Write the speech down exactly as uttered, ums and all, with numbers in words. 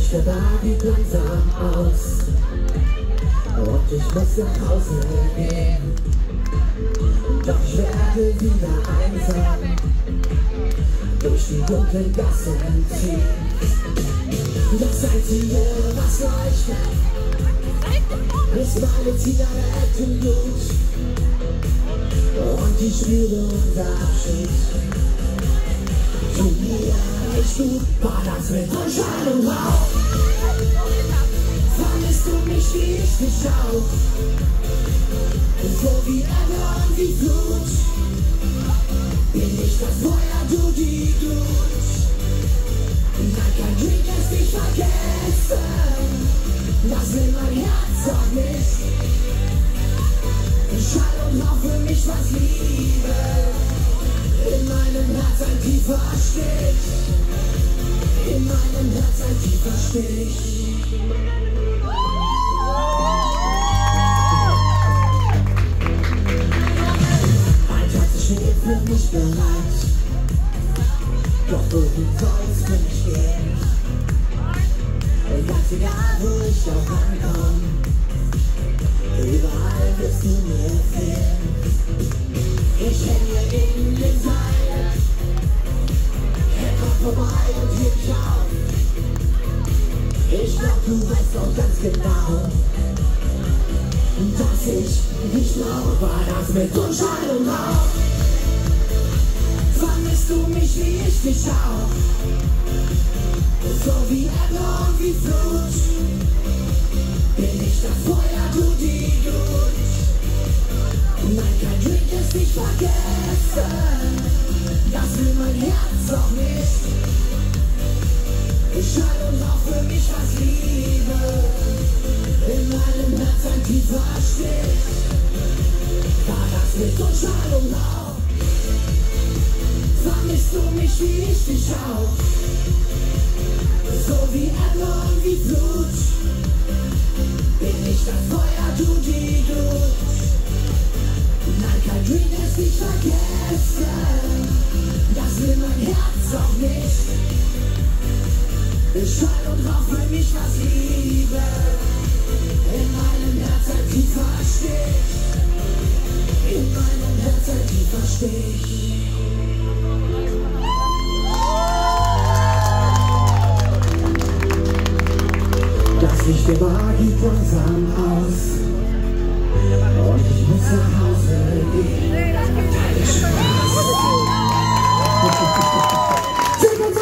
Licht der Bar geht langsam aus und ich muss nach Hause gehen. Doch ich werde wieder einsam durch die dunklen Gassen ziehen. Das Einzige, was leuchtet, ist meine Zigarettenglut und ich spüre unser Abschied. Tut mir nicht gut, war das mit Schein und Rauch. Vermisst du mich, wie ich dich auch? So wie Ebbe und wie Flut. Bin ich das Feuer, du die Glut. Nein, kein Drink lässt dich vergessen. Das will mein Herz auch nicht. Schall und Rauch für mich was Liebe. In meinem Herz ein tiefer Stich. In meinem Herz ein tiefer Stich. Ein Tanz steht für mich bereit. Doch wohin soll's für mich gehen? Ganz egal, wo ich auch ankomme, überall wirst du mir fehlen. Ich hänge in den Seilen, er kommt vorbei und hebt mich auf. Ich glaub, du weißt auch ganz genau, dass ich nicht glaub, war das mit Schein und Rauch. Vermisst du mich, wie ich dich auch? So wie Ebbe und wie Flut. Bin ich das Feuer, du die Glut. Nein, kein Drink lässt dich vergessen. Das will mein Herz auch nicht. Schein und Rauch für mich was Liebe. In meinem Herz ein tiefer Stich. War das mit Schein und Rauch. Vermisst du mich, wie ich dich auch? So wie Ebbe und wie Flut. Bin ich das Feuer, du die Glut. Nein, kein Drink lässt dich vergessen. Das will mein Herz auch nicht. Schein und Rauch für mich was Liebe. In meinem Herz ein tiefer Stich. In meinem Herz ein tiefer Stich. Das Licht der Bar geht langsam aus und ich muss nach Hause gehen.